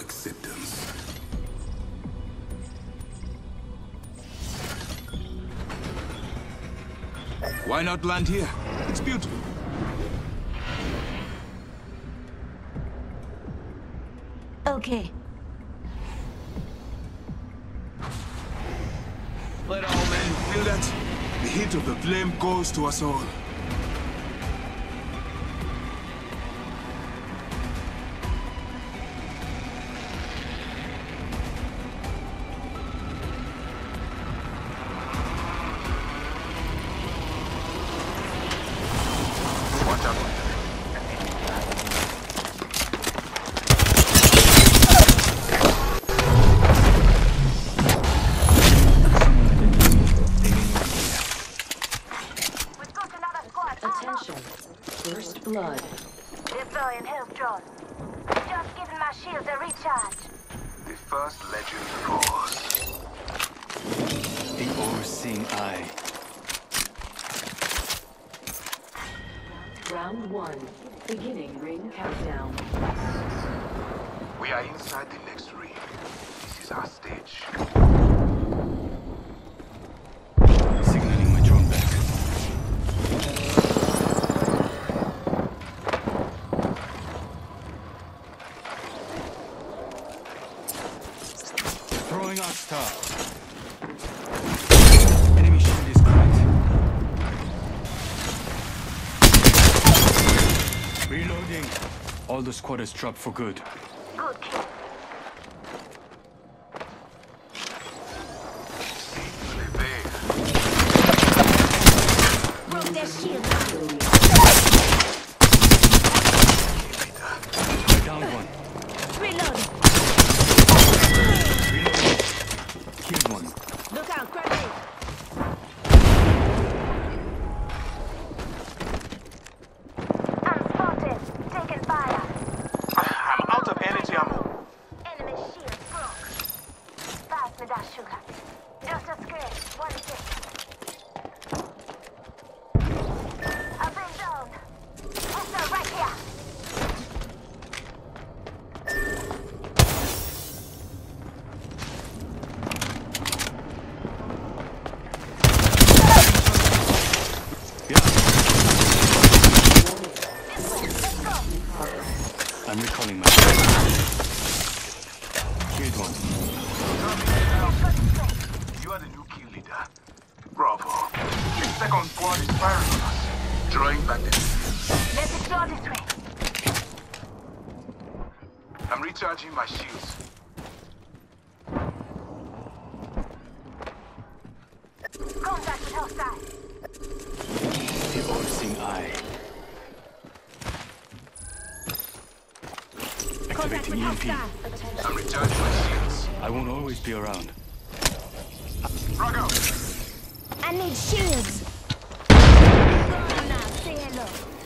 acceptance. Why not land here? It's beautiful. Okay. Let all men feel that. The heat of the flame goes to us all. Attention. First blood. Deploying health drone. Just giving my shields a recharge. The first legend falls. The overseeing eye. Round 1. Beginning ring countdown. We are inside the next ring. This is our stage. Signaling my drone back. Throwing Arc Star. Enemy shield is cracked. Reloading. All the squad is dropped for good. Good kill. Broke their shield. Down one. Reload. Reloading. Killed one. Look out, grenade. I'm spotted. Taking fire. I'm out of energy ammo. Enemy shield broke. Pass me that sugar. Just a scratch. 1 second. I've been down. Hostile right here. I'm recalling my killed one. You are the new kill leader. Bravo. The second squad is firing on us. Drawing back the... Let's explore this way. I'm recharging my shields. Contact with hostile. The overseeing eye. Contact with Activating EMP. hostile. I'm recharging my shields. I won't always be around. Frag out! I need shields. Go on now, say hello.